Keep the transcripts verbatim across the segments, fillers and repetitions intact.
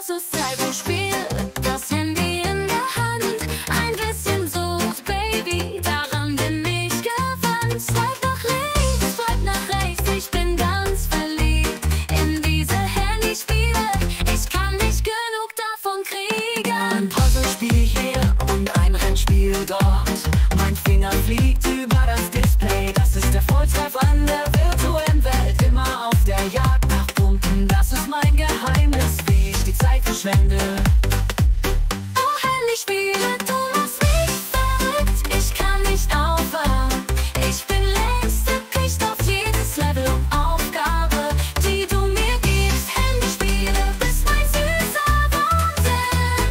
großes Cyberspiel, das Handy in der Hand, ein bisschen Sucht, Baby, daran bin ich gewandt. Swipe nach links, swipe nach rechts, ich bin ganz verliebt in diese Handyspiele, ich kann nicht genug davon kriegen. Ein Puzzlespiel hier und ein Rennspiel dort, mein Finger fliegt über das Display, das ist der Volltreffer an der virtuellen Welt, immer auf der Jagd nach Punkten, das ist mein Geheimnis, wie ich die Zeit verschwende. Oh, Handyspiele, du machst mich verrückt, ich kann nicht aufhören. Ich bin längst erpicht auf jedes Level und Aufgabe, die du mir gibst. Handyspiele, bist mein süßer Wahnsinn.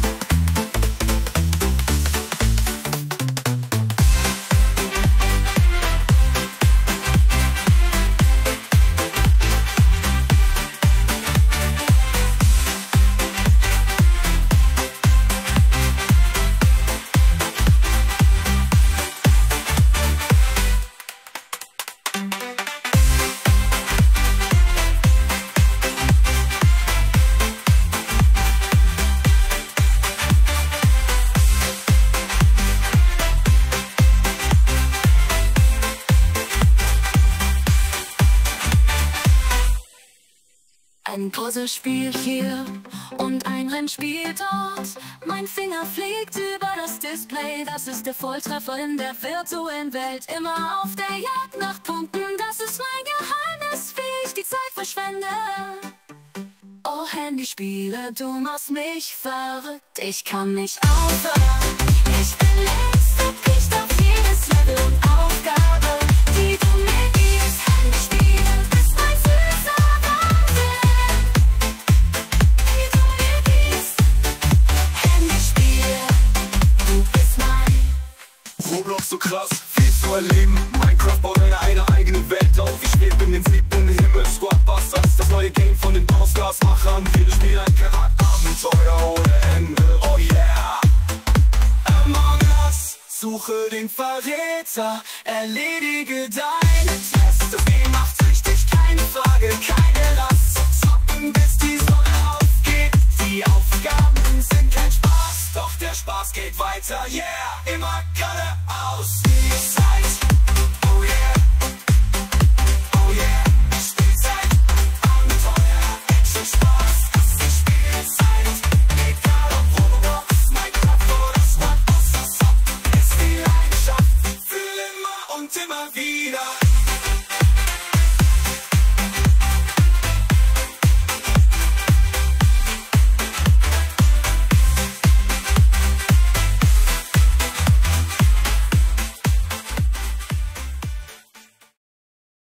Ein Puzzlespiel hier und ein Rennspiel dort. Mein Finger fliegt über das Display, das ist der Volltreffer in der virtuellen Welt. Immer auf der Jagd nach Punkten, das ist mein Geheimnis, wie ich die Zeit verschwende. Oh, Handyspiele, du machst mich verrückt, ich kann nicht aufhören. Ich bin längst erpicht auf jedes Level und Aufgabe, die du mir gibst. Handyspiele, bist mein süßer Wahnsinn. Die du mir gibst. Handyspiele, du bist mein. Roblox so krass, viel zu erleben. Minecraft baut eine, eine eigene Welt auf. Ich schwebe in den siebten Himmel. Squadbusters, das neue Game von den Bausgas-Machern. Jedes Spiel ein Charakterabenteuer ohne Ende. Oh yeah! Among Us, suche den Verräter, erledige deine Tests. Das Game macht richtig, keine Frage, keine Last. Zocken bis die Sonne aufgeht. Die Aufgaben sind kein Spaß, doch der Spaß geht weiter, yeah! Immer geradeaus.